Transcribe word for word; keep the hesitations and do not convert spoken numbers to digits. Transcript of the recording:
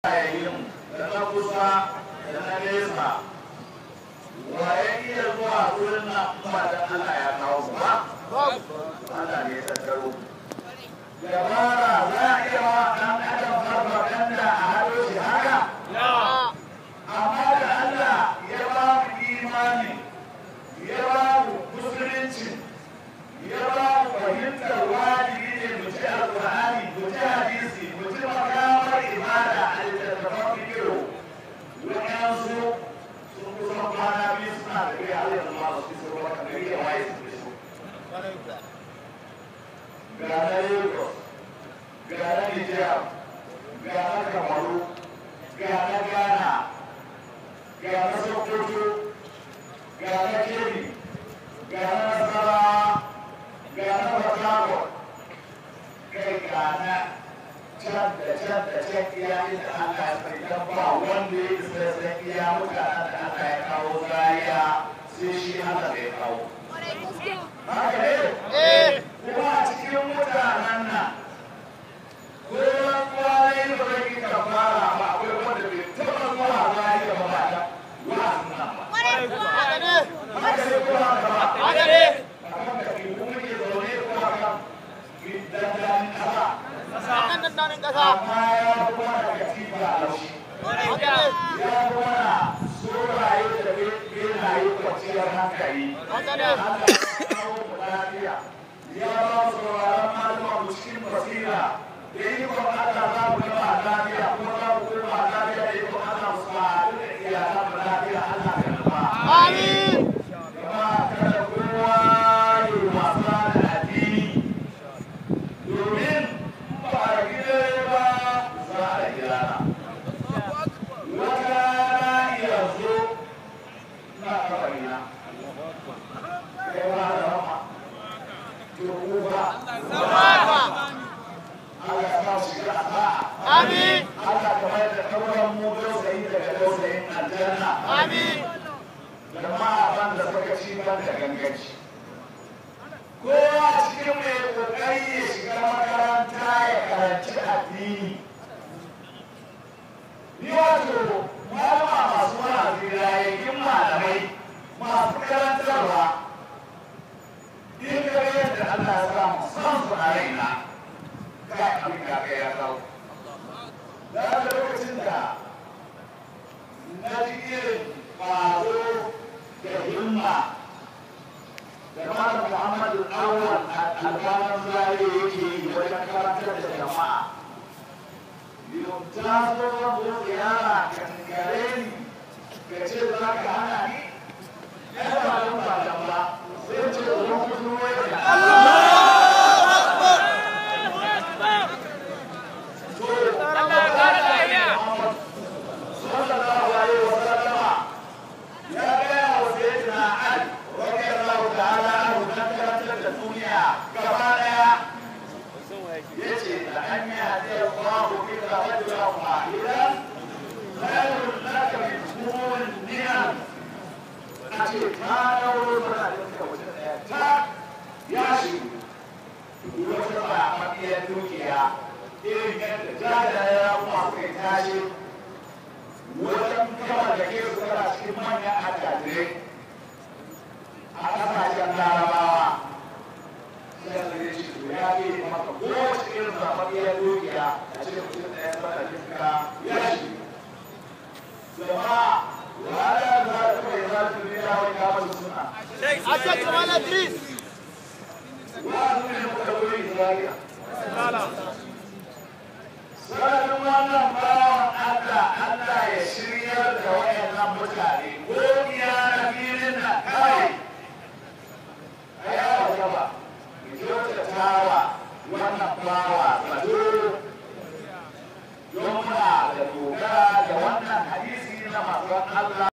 yayin da na kusa da na nesa wa ya iya zuwa wurin nan ba da Allah ya kawo mu ba Allah ne ya tattaro dabara za a iya wa ɗan adam farfaganda a hado shi haka amma da Allah ya ba mu imani ya ba mu musulunci ya ba mu fahimtar wajibi ne mu ji alƙur'ani mu ji hadisi mu ji makamar ibada a littattafan fikiru waɗansu sun kusan kwana biyu suna da gari a yanzu ma su fi wata gari da waye su fi so ga na Lagos ga na Nijar ga na Kamaru ga na Ghana ga na Sokoto ga na Kebbi ga na Nasarawa ga na Port Harcourt kai ga na can da can da can iya inda Allah ya sai dan ba wanda ya isa sai iya mutanen da Allah ya kawo Zaria sai shi Allah ya kawo haka ne eh kuma a cikin mutanen nan ko kwarai da bai ka fara ba akwai wanda bai taba zuwa Zaria ba ba ta wa'azin nan ba haka ne haka ne ko haka ba haka ne akan da kuma ke zaune ko haka gidan kasa Akan dandanin kasa. Amma ya kuma da katifa a laushi. Ya kuma na soraye da benaye kwanciyar hankali. Allah ya kawo mu lafiya. Ya ba mu sauraron malama mu cikin basira. Da yi kuma Allah za mu gama lafiya kuma za mu koma lafiya da yi kuma Allah mu sa'adu da iyalan mu lafiya Allah ya nufa. Amin. Gama kada kowa yi wasa da addini. Domin ba a gida ba za a gida na. Wata rana iya zo na kabarina. Kai ba da rama. Turku ba. Allah ya kawo shiga a ba. Amin. Allah ka bayar da kauran mu dausayi daga dausayin aljanna. Amin. Jama'a ban da sakaci ban da ganganci. Kowa cikin mai kokari ya shiga makaranta ya karanci addini. Ni wato malama masu wa'azi rayayyin malamai masu karantarwa. In ka ga yadda Allah ya samu son su a raina, kai abin da kai ya kawo. Da lokacin da na ji irin ƙwazo da himma da malam Muhammadu Awwal albanan zare yake yi wajen karantar da jama'a. Yau ta zo zo ziyara kan gare ni ka ce za ka hana ni? Ɗaya ba don ba don ba, sai ce zo kudu wai da Allah. Sallallahu alaihi wa sallama ya gaya wa sayyidina Ali radiyallahu ta'ala anhu dan karantar da duniya gaba daya yace da an yi hadiyar Allahu bika rajulan wahidan khairun laka min humul ni'am ace ta dauro tana da suka wajen daya ta ya shigo wata ba mafiyar dukiya irin yadda jajayen kuma kai tashi wajen kama da ke su tana cikin manyan attajirai a ƙasashen larabawa sai da ya ce to ya ke maka kowace irin zaɓaɓɓiyar dukiya a cikin mutum ɗaya sana duka ya shi jama'a wala da za ta mai za ta biya wani kamar suna Ashe Kamal Idris. wa ne muka wuri zariya sanin wannan bawan Allah Allah ya shiryar da wayannan mutane ko iya na filin nan kai a yawa gaba mu kyautatawa wannan bawa zato don muna da dogara da wannan hadisi na manzon Allah